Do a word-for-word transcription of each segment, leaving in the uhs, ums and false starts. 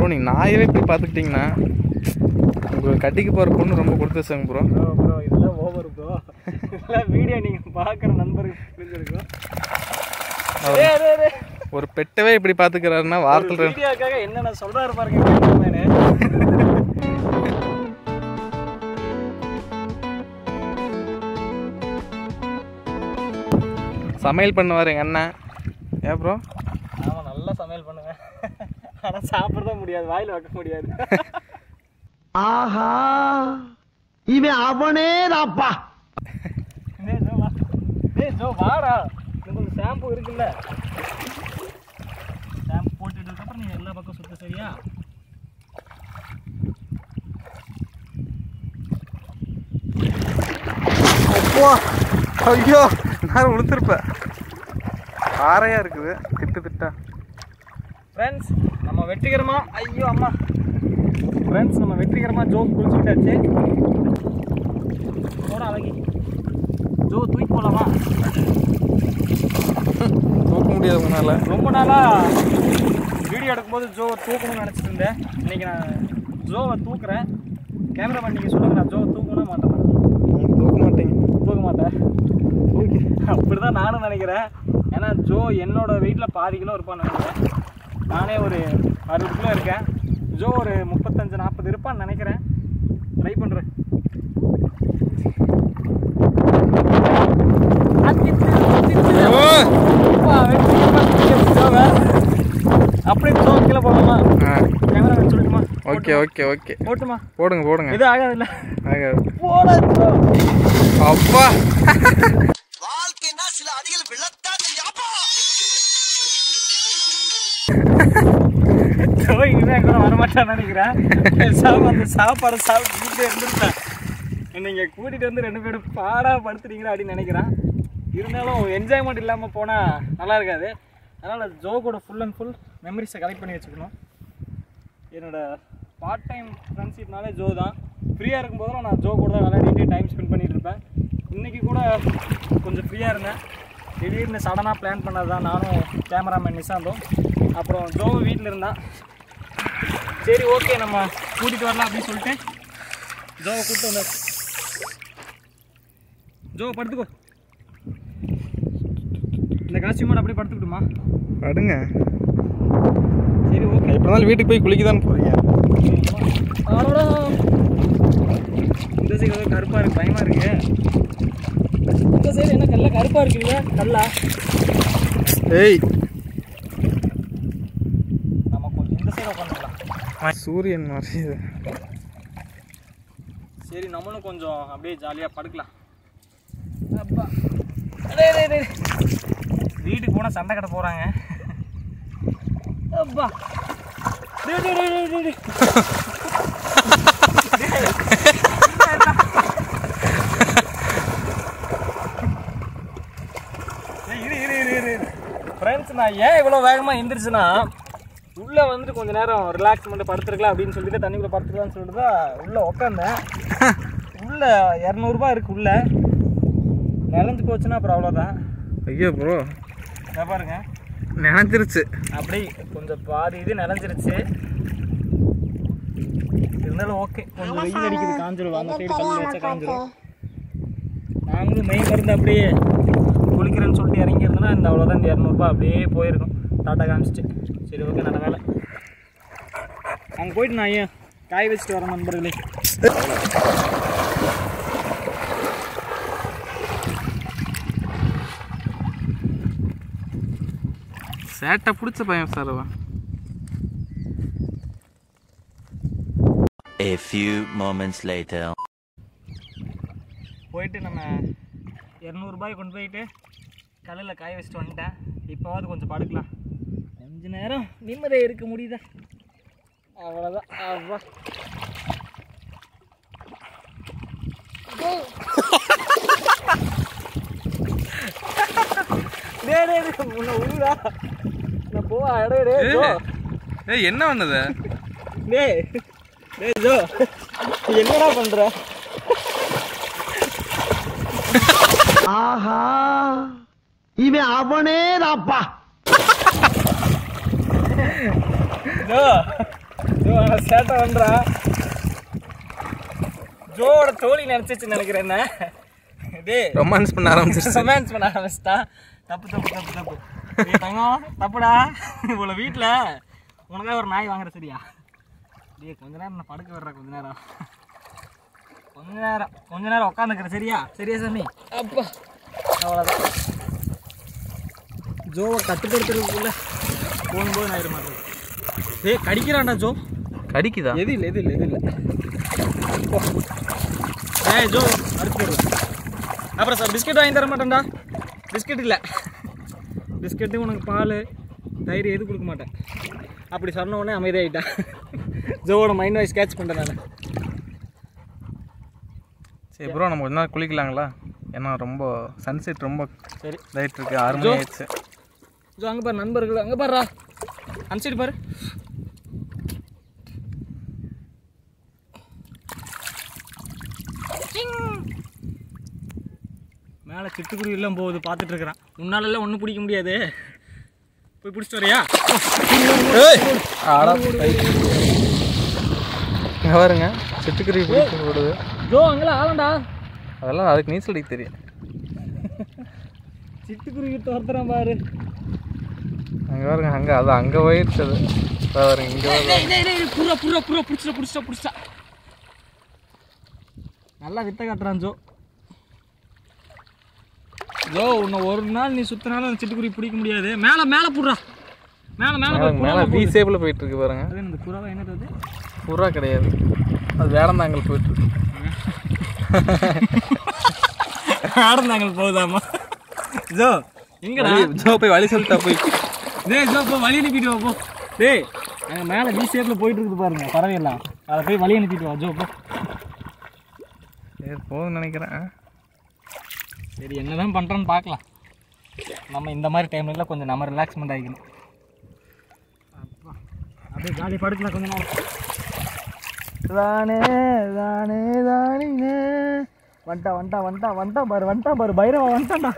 நீங்கள் நாயவே இப்படி பார்த்துக்கிட்டிங்கன்னா உங்களுக்கு கட்டிக்கு போகிற பொண்ணு ரொம்ப கொடுத்துச்சாங்க ப்ரோ. ப்ரோ ப்ரோ இதெல்லாம் ஓவர் ப்ரோ. இதெல்லாம் வீடியோ நீங்கள் பார்க்குற நண்பருக்கு புரிஞ்சிருக்கும். ஒரு பெட்டவே இப்படி பார்த்துக்கிறாருன்னா வாரத்தில் வீடியோக்காக என்னென்ன சொல்கிறாரு பாருங்க கேமராமேனு. சமையல் பண்ணுவார் எங்கள் அண்ணன். ஏன் ப்ரோ? ஆமாம் நல்லா சமையல் பண்ணுவேன். ஆனால் சாப்பிடதான் முடியாது, வாயில் வைக்க முடியாது. ஆஹா இவன் அவனே தாப்பா. ஏய் ஜோ வாடா, கொஞ்சம் ஷாம்பு இருக்குல்ல, ஷாம்பு போட்டுட்டதுக்கப்புறம் நீ எல்லா பக்கம் சுத்த. சரியா? அப்போ ஐயோ நான் உளுத்திருப்பேன். ஆறையாக இருக்குது திட்டு திட்டா. ஃப்ரெண்ட்ஸ் நம்ம வெற்றிகரமாக ஐயோ அம்மா ஃப்ரெண்ட்ஸ் நம்ம வெற்றிகரமாக ஜோ குளிச்சுட்டாச்சு. போட அழகி ஜோ தூக்கி போகலாமா? தூக்க முடியாது முன்னால். ரொம்ப நாளாக வீடியோ எடுக்கும்போது ஜோ தூக்கணும்னு நினச்சிட்டு இருந்தேன். இன்றைக்கி நான் ஜோவை தூக்குறேன். கேமராமேன் நீங்கள் சொல்லுங்கள், நான் ஜோவை தூக்கணும்னா மாட்டேன். நீங்கள் தூக்க மாட்டீங்க. தூக்க மாட்டேன். தூக்கி அப்படி தான் நானும் நினைக்கிறேன். ஏன்னா ஜோ என்னோடய வெயிட்டில் பாதி கிலோ இருப்பான்னு நினைக்கிறேன். நானே ஒரு அறுபது கிலோ இருக்கேன். ஜோ ஒரு முப்பத்தஞ்சு நாற்பது இருப்பான்னு நினைக்கிறேன். ட்ரை பண்ணுறேன். அப்படியே ஜோ கீழே போகலாமா? கேமரா சொல்லட்டுமா? ஓகே ஓகே ஓகே போட்டுமா? போடுங்க போடுங்க. இது ஆகாது இல்லை ஆகாது. போட அப்பா வாழ்க்கைன்னா சில அடிகள் விழத்தான் செய்யாப்பா. இனிமே கூட வரமாட்டான்னு நினைக்கிறேன். அந்த சாப்பாடு சாப்பிட்டு வீட்டில் இருந்துருப்பேன். நீங்கள் கூட்டிகிட்டு வந்து ரெண்டு பேரும் பாடாக படுத்துட்டீங்களா அப்படின்னு நினைக்கிறேன். இருந்தாலும் என்ஜாய்மெண்ட் இல்லாமல் போனால் நல்லா இருக்காது. அதனால் ஜோ கூட ஃபுல் அண்ட் ஃபுல் மெமரிஸை கலெக்ட் பண்ணி வச்சுக்கணும். என்னோடய பார்ட் டைம் ஃப்ரெண்ட்ஷிப்னாலே ஜோ தான். ஃப்ரீயாக இருக்கும்போதெல்லாம் நான் ஜோ கூட தான் விளையாடிட்டு டைம் ஸ்பெண்ட் பண்ணிகிட்டு இருப்பேன். இன்றைக்கி கூட கொஞ்சம் ஃப்ரீயாக இருந்தேன். திடீர்னு சடனாக பிளான் பண்ணது தான். நானும் கேமராமேன் நிசாந்தும் அப்புறம் ஜோவை வீட்டில் இருந்தான். சரி ஓகே நம்ம கூட்டிகிட்டு வரலாம் அப்படின்னு சொல்லிட்டு ஜோவை கூப்பிட்டு வந்தாச்சு. ஜோ படுத்துக்கோ. இந்த காஸ்டியூமோட அப்படியே படுத்துக்கிட்டுமா? படுங்க. சரி ஓகே. எப்படி இருந்தாலும் வீட்டுக்கு போய் குளிக்க தான் போகிறீங்க. இந்த சைடு ஏதோ கருப்பாக இருக்குது, பயமாக இருக்கு. இந்த சைடு என்ன கல்ல கருப்பாக இருக்குங்க? கல்லா? ஏய் நம்ம கொஞ்சம் இந்த சைடு உட்காந்துக்கலாம். சூரியன் மாதிரி. சரி நம்மளும் கொஞ்சம் அப்படியே ஜாலியாக படுக்கலாம். அப்பா அடே அடே வீட்டுக்கு போனால் சண்டை கடை போகிறாங்க. அப்பா டே டே டே டே டே ஃப்ரெண்ட்ஸ் நான் ஏன் இவ்வளோ வேகமாக எந்திரிச்சுன்னா உள்ளே வந்துட்டு கொஞ்சம் நேரம் ரிலாக்ஸ் பண்ணிட்டு படுத்துருக்கலாம் அப்படின்னு சொல்லிட்டு தண்ணிக்குள்ளே படுத்துக்கலாம்னு சொல்லிட்டு தான் உள்ளே உட்காந்தேன். உள்ளே இரநூறுபா இருக்குது. உள்ளே நிலஞ்சி போச்சுன்னா அப்புறம் அவ்வளோதான். ஐயோ ப்ரோ பாருங்க நினைச்சிருச்சு. அப்படி கொஞ்சம் பாதி இது நிலஞ்சிருச்சு. இருந்தாலும் ஓகே. கொஞ்சம் வெயில் அடிக்குது, காஞ்சிடும். அந்த சைடு கல் வச்சா காஞ்சிடும். நாங்களும் மெயின் மருந்து அப்படியே குளிக்கிறேன்னு சொல்லிட்டு இறங்கி இருந்தோன்னா இந்த அவ்வளோதான். இந்த இரநூறுபா அப்படியே போயிருக்கும். டாட்டா காமிச்சிட்டு சரி ஓகே நல்ல வேலை. அங்கே போயிட்டு நான் ஏன் காய் வச்சுட்டு வரேன் நண்பர்களே. சேட்டை பிடிச்ச பையன் சார் அவன். A few moments later. போயிட்டு நம்ம இரநூறுபாய் கொண்டு போயிட்டு கல்லில் காய வச்சுட்டு வந்துட்டேன். இப்போவாது கொஞ்சம் படுக்கலாம். கொஞ்ச நேரம் நிம்மதியாக இருக்க முடியுதா? அவ்வளோதான். அவ்வா டே டே உன்னை உழுதா நான் போவா இடே டே ஜோ. ஏய் என்ன பண்ணது? டே டே ஜோ என்னடா பண்ணுற? ஆஹா இவன் அவனே தாப்பா. ஜோ ஜோ சேட்டை பண்றா. ஜோட தோழி நினைச்சிச்சு நினைக்கிறேன். என்ன டேய் ரொமான்ஸ் பண்ண ஆரம்பிச்சிருச்சு. ரொமான்ஸ் பண்ண ஆரம்பிச்சிட்டா. தப்பு தப்பு தப்பு தப்பு. டேய் தங்கம் தப்புடா. இவ்வளோ வீட்டில் உனக்காக ஒரு நாய் வாங்குற சரியா? டேய் கொஞ்ச நேரம் நான் படுக்க வர்றேன். கொஞ்ச நேரம் கொஞ்ச நேரம் கொஞ்ச நேரம் உட்காந்துக்கிறேன் சரியா? சரியா சாமி? அப்பா அவ்வளோதான். ஜோவை கட்டுப்படுத்துறதுக்குள்ள போகும்போது நான் மாட்டேன். டேய் கடிக்கிறான்டா ஜோ. கடிக்குதா? எது இல்லை எது இல்லை எது இல்லை. ஏய் ஜோ அடுத்து போடுவேன். அப்புறம் சார் பிஸ்கெட் வாங்கி தர மாட்டேன்டா. பிஸ்கெட் இல்லை, பிஸ்கெட்டு உனக்கு பால் தயிர் எது கொடுக்க மாட்டேன். அப்படி சொன்ன உடனே அமைதியாகிட்டான். ஜோவோட மைண்ட் வாய்ஸ் கேட்ச் பண்ணிட்டேன் நான். சரி ப்ரோ, நம்ம கொஞ்ச நேரம் குளிக்கலாங்களா? ஏன்னா ரொம்ப சன்செட் ரொம்ப சரி லைட் இருக்குது. ஆறு மணி ஆயிடுச்சு. ஜோ அங்கே பாரு நண்பர்கள், அங்கே பாருடா அந்த சைடு பாரு. மேலே சிட்டுக்குருவி எல்லாம் போகுது, பார்த்துட்டு இருக்கிறான். முன்னாலெல்லாம் ஒன்றும் பிடிக்க முடியாது. போய் பிடிச்சிட்டு வரையா? இங்கே பாருங்க சிட்டுக்குருவி பிடிச்சி போடுது. ஜோ அங்கெல்லாம் ஆளண்டா. அதெல்லாம் அதுக்கு நீச்சல் அடிக்க தெரியும். சிட்டுக்குருவி துரத்துறான் பாரு. அங்கே பாருங்க, அங்கே அது அங்கே போயிடுச்சு. அது பாருங்க இங்கே புறா புறா புறா பிடிச்சிட்டா பிடிச்சிட்டா பிடிச்சிட்டா. நல்லா வித்த காட்டுறான் ஜோ. ஜோ உன்னை ஒரு நாள் நீ சுத்தினாலும் அந்த சிட்டுக்குருவி பிடிக்க முடியாது. மேலே மேலே புடுறா. மேலே மேலே மேலே வி ஷேப்பில் போயிட்டு இருக்கு பாருங்க. அது இந்த புறாவை என்னது? அது புறா கிடையாது, அது வேடந்தாங்கல் போயிட்டு இருக்கு. வேடந்தாங்கல் போகுதாமா? ஜோ எங்கடா? ஜோ போய் வழி சொல்லிட்டா போய். டேய் ஜோ போ, வழி அனுப்பிட்டு வா போ. டேய் அங்கே மேலே வி ஷேப்பில் போயிட்டு இருக்குது பாருங்க பறவையெல்லாம். அதை போய் வழி அனுப்பிட்டு வா ஜோ போ. சரி போதும்னு நினைக்கிறேன். சரி என்ன தான் பண்ணுறோன்னு பார்க்கலாம். நம்ம இந்த மாதிரி டைம்லாம் கொஞ்சம் நம்ம ரிலாக்ஸ்மெண்ட் ஆகிக்கணும். அப்பா அப்படியே ஜாலி படுக்கலாம் கொஞ்ச நேரம். தானே தானே தானே வந்துட்டா வந்துட்டா வந்துட்டா வந்துட்டா பாரு வந்துட்டா பாரு பைரவா வந்துட்டான்டா.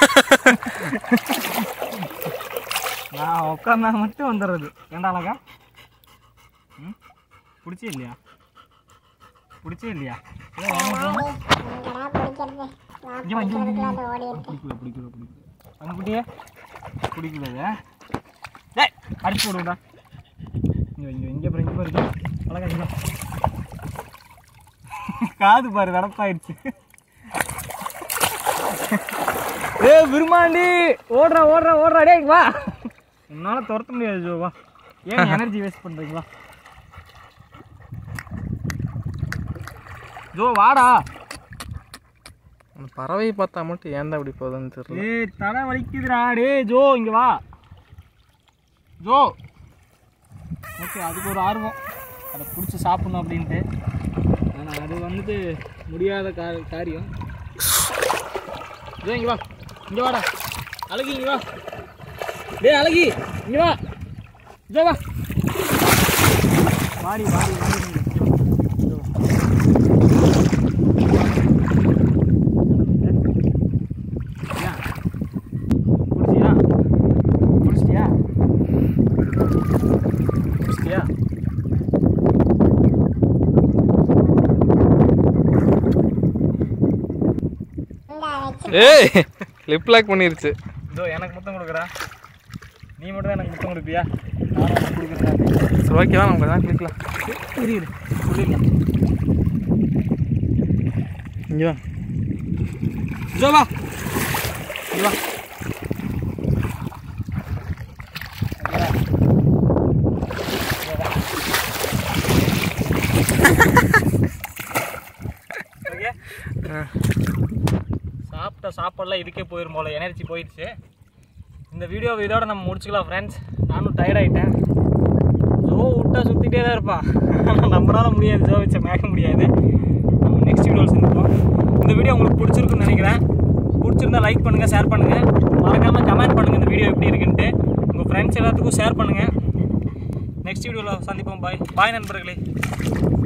நான் உட்காந்தா மட்டும் வந்துடுறது. ஏண்டா அழகா? ம் பிடிச்சே இல்லையா? பிடிச்சே இல்லையா? பிடிக்கல பிடிக்கல பிடிக்கல அங்கக்குட்டியே பிடிக்கல. டேய் அடிச்சு போடுடா. இங்கே இங்கே இங்கே பாரு இங்கே பாரு அழகா இங்கே காது பாரு நடப்பாயிடுச்சு. ஏ விரும்மாண்டி ஓடுறா ஓடுறா ஓடுறா. டேய் வா, உன்னால துரத்த முடியாது ஜோ. வா, ஏன் எனர்ஜி வேஸ்ட் பண்ணுறீங்களா? ஜோ வாடா. அந்த பறவையை பார்த்தா மட்டும் ஏன் தான் இப்படி போகுதுன்னு தெரியல. ஏய் தலை வலிக்குதுடா. டே ஜோ இங்கே வா ஜோ. ஓகே அதுக்கு ஒரு ஆர்வம், அதை பிடிச்சி சாப்பிட்ணும் அப்படின்ட்டு. ஆனால் அது வந்துட்டு முடியாத கா காரியம். ஜோ இங்கே வா, இங்கே வாடா அழகி, இங்கே வா. டே அழகி இங்கே வா. ஜோ வா, வாடி வாடி வாடி. ஏய் லிப் லாக் பண்ணிருச்சு. இதோ எனக்கு முத்தம் கொடுக்குறா. நீ மட்டும் தான் எனக்கு முத்தம் கொடுப்பியா? நானும் உனக்கு கொடுக்குறேன். சரி ஓகேவா, நம்ம தான் கிளிக்கலாம். புரியுது புரியுங்க. இங்கே வா ஜோ வா இங்கே வா. சாப்பிட்ட சாப்பாடுலாம் இதுக்கே போயிடும் போல, எனர்ஜி போயிடுச்சு. இந்த வீடியோவை இதோட நம்ம முடிச்சுக்கலாம் ஃப்ரெண்ட்ஸ். நானும் டயர்டாகிட்டேன். ஜோ விட்டா சுற்றிட்டே தான் இருப்பான். நம்மளால முடியாது, ஜோ வச்ச மேய்க்க முடியாது. நம்ம நெக்ஸ்ட் வீடியோவில் சந்திப்போம். இந்த வீடியோ உங்களுக்கு பிடிச்சிருக்குன்னு நினைக்கிறேன். பிடிச்சிருந்தா லைக் பண்ணுங்கள், ஷேர் பண்ணுங்கள், மறக்காமல் கமெண்ட் பண்ணுங்கள் இந்த வீடியோ எப்படி இருக்குன்ட்டு. உங்கள் ஃப்ரெண்ட்ஸ் எல்லாத்துக்கும் ஷேர் பண்ணுங்கள். நெக்ஸ்ட் வீடியோவில் சந்திப்போம். பாய் பாய் நண்பர்களே.